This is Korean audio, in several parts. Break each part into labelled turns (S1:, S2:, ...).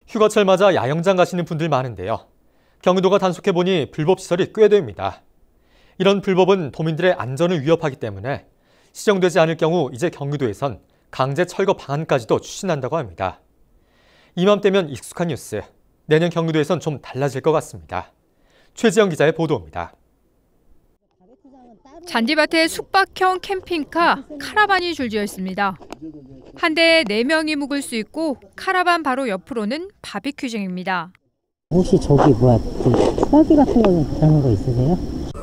S1: 휴가철 맞아 야영장 가시는 분들 많은데요. 경기도가 단속해보니 불법 시설이 꽤 됩니다. 이런 불법은 도민들의 안전을 위협하기 때문에 시정되지 않을 경우 이제 경기도에선 강제 철거 방안까지도 추진한다고 합니다. 이맘때면 익숙한 뉴스, 내년 경기도에선 좀 달라질 것 같습니다. 최지영 기자의 보도입니다.
S2: 잔디밭에 숙박형 캠핑카, 카라반이 줄지어 있습니다. 한 대에 4명이 묵을 수 있고 카라반 바로 옆으로는 바비큐장입니다.
S3: 혹시 저기 소화기 같은 거 괜찮은 거 있으세요?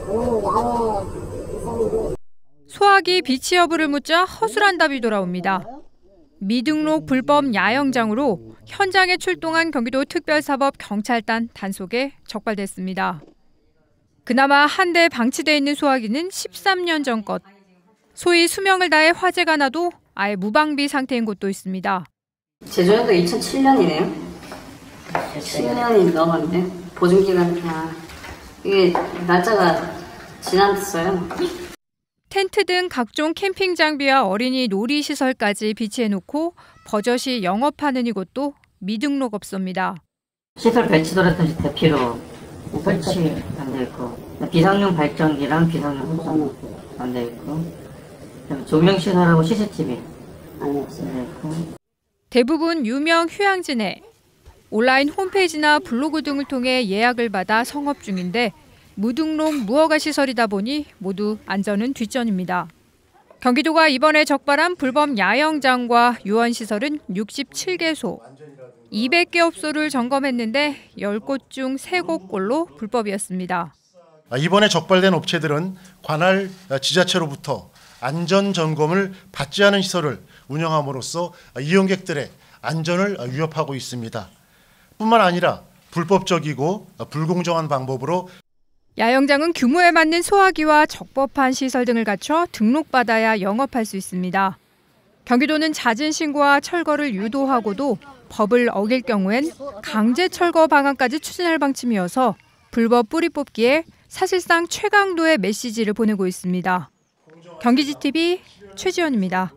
S2: 소화기 비치 여부를 묻자 허술한 답이 돌아옵니다. 미등록 불법 야영장으로 현장에 출동한 경기도 특별사법 경찰단 단속에 적발됐습니다. 그나마 한 대 방치돼 있는 소화기는 13년 전 것. 소위 수명을 다해 화재가 나도 아예 무방비 상태인 곳도 있습니다.
S4: 제조년도 2007년이네요. 10년이 넘었는데 보증기간이 이게 날짜가 지났어요.
S2: 텐트 등 각종 캠핑 장비와 어린이 놀이시설까지 비치해놓고 버젓이 영업하는 이곳도 미등록업소입니다.
S3: 시설 배치도라든지 대피로 설치 안 돼 있고, 비상용 발전기랑 비상용 호선 안 돼 있고, 조명시설하고 CCTV 안 돼 있고.
S2: 대부분 유명 휴양지내, 온라인 홈페이지나 블로그 등을 통해 예약을 받아 성업 중인데 무등록 무허가 시설이다 보니 모두 안전은 뒷전입니다. 경기도가 이번에 적발한 불법 야영장과 유언시설은 67개소, 200개 업소를 점검했는데 10곳 중 3곳꼴로 불법이었습니다.
S5: 이번에 적발된 업체들은 관할 지자체로부터 안전점검을 받지 않은 시설을 운영함으로써 이용객들의 안전을 위협하고 있습니다. 뿐만 아니라 불법적이고 불공정한 방법으로
S2: 야영장은 규모에 맞는 소화기와 적법한 시설 등을 갖춰 등록받아야 영업할 수 있습니다. 경기도는 잦은 신고와 철거를 유도하고도 법을 어길 경우엔 강제 철거 방안까지 추진할 방침이어서 불법 뿌리 뽑기에 사실상 최강도의 메시지를 보내고 있습니다. 경기지TV 최지연입니다.